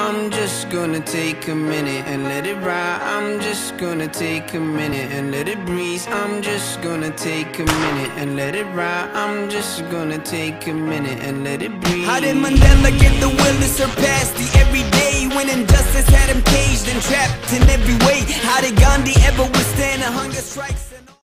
I'm just gonna take a minute and let it ride. I'm just gonna take a minute and let it breeze. I'm just gonna take a minute and let it ride. I'm just gonna take a minute and let it breathe. How did Mandela get the will to surpass the everyday, when injustice had him caged and trapped in every way? How did Gandhi ever withstand the hunger strikes?